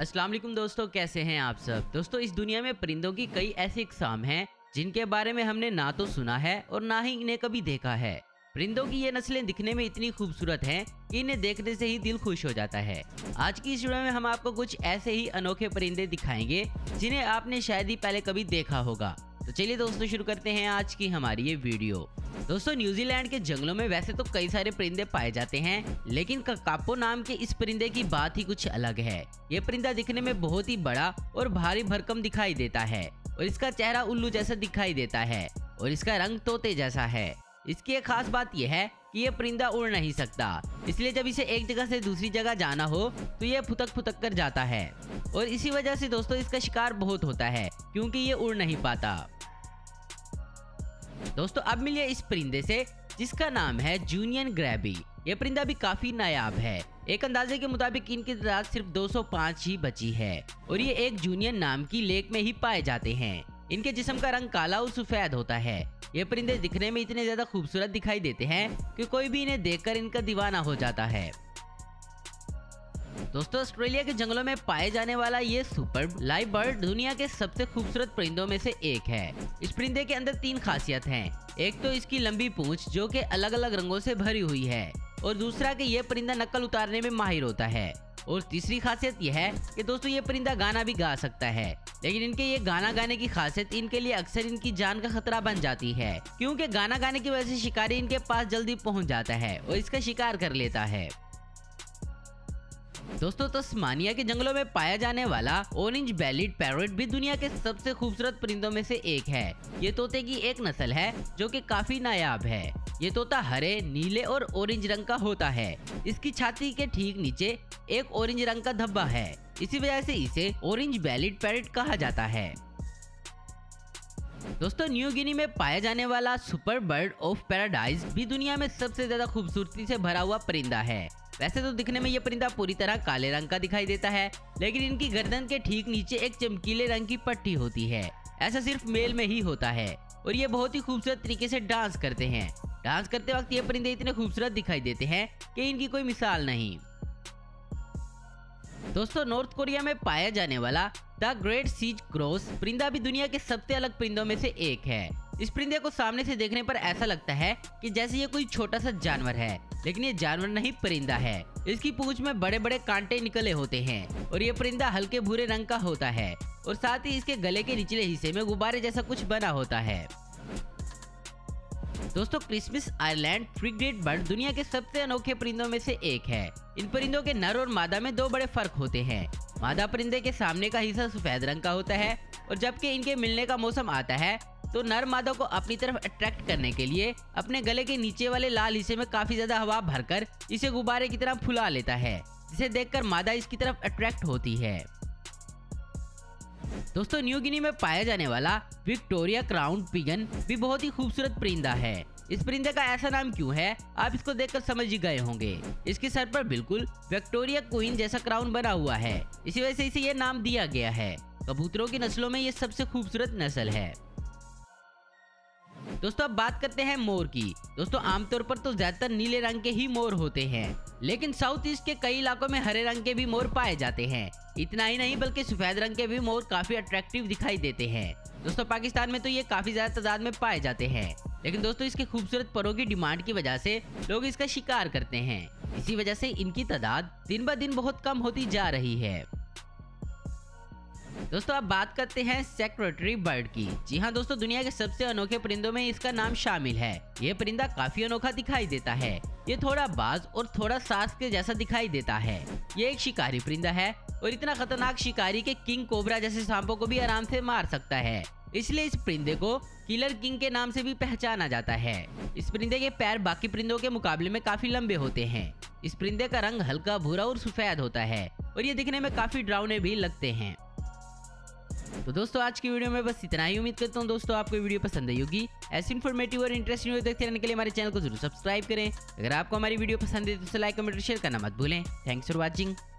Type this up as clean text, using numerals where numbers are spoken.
अस्सलाम वालेकुम दोस्तों, कैसे हैं आप सब। दोस्तों, इस दुनिया में परिंदों की कई ऐसी इकसाम हैं जिनके बारे में हमने ना तो सुना है और ना ही इन्हें कभी देखा है। परिंदों की ये नस्लें दिखने में इतनी खूबसूरत हैं कि इन्हें देखने से ही दिल खुश हो जाता है। आज की इस वीडियो में हम आपको कुछ ऐसे ही अनोखे परिंदे दिखाएंगे जिन्हें आपने शायद ही पहले कभी देखा होगा। तो चलिए दोस्तों, शुरू करते हैं आज की हमारी ये वीडियो। दोस्तों, न्यूजीलैंड के जंगलों में वैसे तो कई सारे परिंदे पाए जाते हैं, लेकिन ककापो नाम के इस परिंदे की बात ही कुछ अलग है। ये परिंदा दिखने में बहुत ही बड़ा और भारी भरकम दिखाई देता है और इसका चेहरा उल्लू जैसा दिखाई देता है और इसका रंग तोते जैसा है। इसकी एक खास बात यह है कि ये परिंदा उड़ नहीं सकता, इसलिए जब इसे एक जगह से दूसरी जगह जाना हो तो ये फुतक फुतक कर जाता है और इसी वजह से दोस्तों इसका शिकार बहुत होता है क्योंकि ये उड़ नहीं पाता। दोस्तों, अब मिलिए इस परिंदे से जिसका नाम है जूनियन ग्रैबी। ये परिंदा भी काफी नायाब है। एक अंदाजे के मुताबिक इनकी तादाद सिर्फ 205 ही बची है और ये एक जूनियन नाम की लेक में ही पाए जाते हैं। इनके जिस्म का रंग काला और सफेद होता है। ये परिंदे दिखने में इतने ज्यादा खूबसूरत दिखाई देते हैं कि कोई भी इन्हें देखकर इनका दीवाना हो जाता है। दोस्तों, ऑस्ट्रेलिया के जंगलों में पाए जाने वाला ये सुपर्ब लाइव बर्ड दुनिया के सबसे खूबसूरत परिंदों में से एक है। इस परिंदे के अंदर 3 खासियत हैं। एक तो इसकी लंबी पूंछ जो कि अलग अलग रंगों से भरी हुई है और दूसरा कि ये परिंदा नकल उतारने में माहिर होता है और तीसरी खासियत यह है कि दोस्तों ये परिंदा गाना भी गा सकता है। लेकिन इनके ये गाना गाने की खासियत इनके लिए अक्सर इनकी जान का खतरा बन जाती है क्योंकि गाना गाने की वजह से शिकारी इनके पास जल्दी पहुंच जाता है और इसका शिकार कर लेता है। दोस्तों, तस्मानिया के जंगलों में पाया जाने वाला ऑरेंज बेलीड पैरट भी दुनिया के सबसे खूबसूरत परिंदों में से एक है। ये तोते की एक नस्ल है जो कि काफी नायाब है। ये तोता हरे, नीले और ऑरेंज रंग का होता है। इसकी छाती के ठीक नीचे एक ऑरेंज रंग का धब्बा है, इसी वजह से इसे ऑरेंज बेलीड पैरट कहा जाता है। दोस्तों, न्यू गिनी में पाया जाने वाला सुपर बर्ड ऑफ पैराडाइज भी दुनिया में सबसे ज्यादा खूबसूरती से भरा हुआ परिंदा है। वैसे तो दिखने में ये परिंदा पूरी तरह काले रंग का दिखाई देता है, लेकिन इनकी गर्दन के ठीक नीचे एक चमकीले रंग की पट्टी होती है। ऐसा सिर्फ मेल में ही होता है और ये बहुत ही खूबसूरत तरीके से डांस करते हैं। डांस करते वक्त ये परिंदे इतने खूबसूरत दिखाई देते हैं कि इनकी कोई मिसाल नहीं। दोस्तों, नॉर्थ कोरिया में पाया जाने वाला द ग्रेट सीज क्रॉस परिंदा भी दुनिया के सबसे अलग परिंदों में से एक है। इस परिंदे को सामने से देखने पर ऐसा लगता है कि जैसे ये कोई छोटा सा जानवर है, लेकिन ये जानवर नहीं परिंदा है। इसकी पूंछ में बड़े बड़े कांटे निकले होते हैं और ये परिंदा हल्के भूरे रंग का होता है और साथ ही इसके गले के निचले हिस्से में गुब्बारे जैसा कुछ बना होता है। दोस्तों, क्रिसमस आइलैंड फ्रिगेट बर्ड दुनिया के सबसे अनोखे परिंदों में से एक है। इन परिंदों के नर और मादा में 2 बड़े फर्क होते हैं। मादा परिंदे के सामने का हिस्सा सफेद रंग का होता है और जबकि इनके मिलने का मौसम आता है तो नर मादा को अपनी तरफ अट्रैक्ट करने के लिए अपने गले के नीचे वाले लाल हिस्से में काफी ज्यादा हवा भरकर इसे गुब्बारे की तरह फुला लेता है, जिसे देखकर मादा इसकी तरफ अट्रैक्ट होती है। दोस्तों, न्यू गिनी में पाया जाने वाला विक्टोरिया क्राउन पिगन भी बहुत ही खूबसूरत परिंदा है। इस परिंदे का ऐसा नाम क्यों है, आप इसको देखकर समझ ही गए होंगे। इसके सर पर बिल्कुल विक्टोरिया क्वीन जैसा क्राउन बना हुआ है, इसी वजह से इसे ये नाम दिया गया है। कबूतरों की नस्लों में ये सबसे खूबसूरत नस्ल है। दोस्तों, अब बात करते हैं मोर की। दोस्तों, आमतौर पर तो ज्यादातर नीले रंग के ही मोर होते हैं, लेकिन साउथ ईस्ट के कई इलाकों में हरे रंग के भी मोर पाए जाते हैं। इतना ही नहीं बल्कि सफेद रंग के भी मोर काफी अट्रैक्टिव दिखाई देते हैं। दोस्तों, पाकिस्तान में तो ये काफी ज्यादा तादाद में पाए जाते हैं, लेकिन दोस्तों इसके खूबसूरत परों की डिमांड की वजह से लोग इसका शिकार करते हैं। इसी वजह से इनकी तादाद दिन ब दिन बहुत कम होती जा रही है। दोस्तों, अब बात करते हैं सेक्रेटरी बर्ड की। जी हाँ दोस्तों, दुनिया के सबसे अनोखे परिंदों में इसका नाम शामिल है। ये परिंदा काफी अनोखा दिखाई देता है। ये थोड़ा बाज और थोड़ा सास के जैसा दिखाई देता है। ये एक शिकारी परिंदा है और इतना खतरनाक शिकारी के किंग कोबरा जैसे सांपों को भी आराम से मार सकता है। इसलिए इस परिंदे को किलर किंग के नाम से भी पहचाना जाता है। इस परिंदे के पैर बाकी परिंदों के मुकाबले में काफी लंबे होते हैं। इस परिंदे का रंग हल्का भूरा और सफेद होता है और ये दिखने में काफी डरावने भी लगते हैं। तो दोस्तों, आज की वीडियो में बस इतना ही। उम्मीद करता हूँ दोस्तों आपको वीडियो पसंद आई होगी। ऐसी इन्फॉर्मेटिव और इंटरेस्टिंग वीडियो देखते रहने के लिए हमारे चैनल को जरूर सब्सक्राइब करें। अगर आपको हमारी वीडियो पसंद है तो लाइक, कमेंट और शेयर करना मत भूलें। Thanks for watching.